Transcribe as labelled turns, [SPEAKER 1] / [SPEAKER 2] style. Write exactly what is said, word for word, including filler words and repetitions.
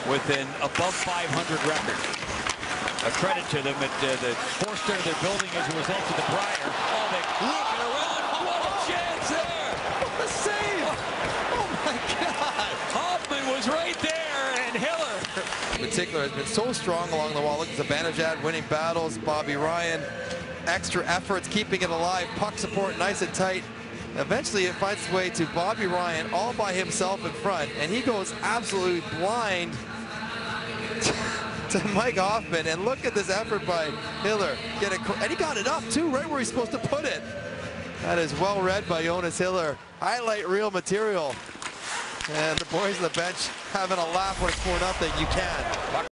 [SPEAKER 1] with an above five hundred record. A credit to them at uh, the four-star they're building as a result of the Briar. Oh, they look around. What a chance there.
[SPEAKER 2] What a save. Oh, my God.
[SPEAKER 1] Hoffman was right there, and Hiller.
[SPEAKER 2] In particular, has been so strong along the wall. Look at Zibanejad winning battles. Bobby Ryan, extra efforts, keeping it alive. Puck support nice and tight. Eventually, it finds its way to Bobby Ryan all by himself in front, and he goes absolutely blind to Mike Hoffman. And look at this effort by Hiller. Get it, and he got it up too, right where he's supposed to put it. That is well read by Jonas Hiller. Highlight reel material. And the boys on the bench having a laugh when it's four nothing. You can.